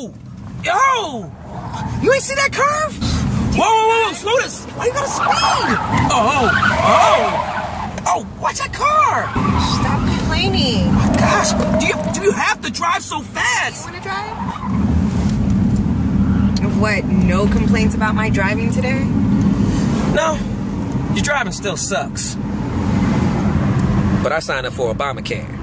Yo! Yo! You ain't see that curve? Whoa, slow this. Why you gotta speed? Oh, watch that car. Stop complaining. Oh, gosh, do you have to drive so fast? You wanna drive? What, no complaints about my driving today? No, your driving still sucks. But I signed up for Obamacare.